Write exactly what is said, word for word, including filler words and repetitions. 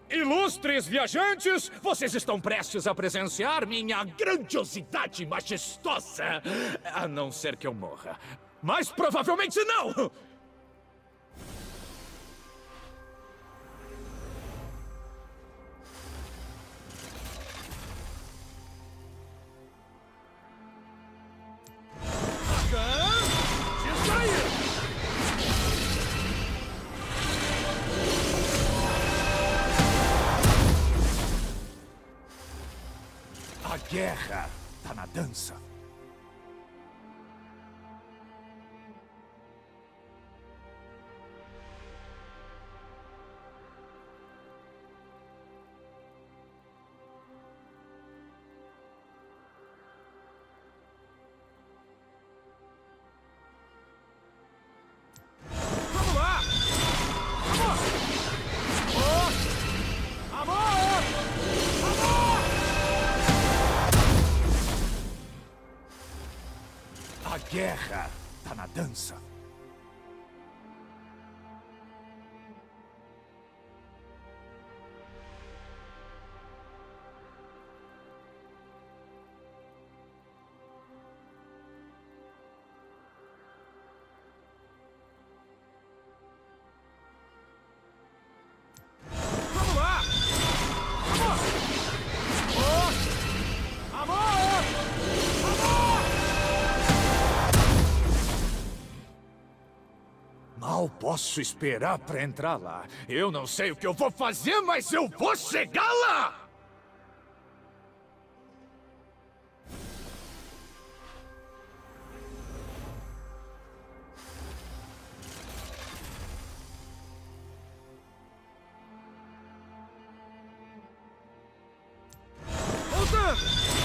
Ilustres viajantes, vocês estão prestes a presenciar minha grandiosidade majestosa. A não ser que eu morra. Mas provavelmente não! A guerra tá na dança. Vamos lá! Amor! Amor! Amor! Amor! A guerra tá na dança. Vamos lá! Amor! Amor! Amor! Amor! Mal posso esperar pra entrar lá. Eu não sei o que eu vou fazer, mas eu vou chegar lá! Voltando!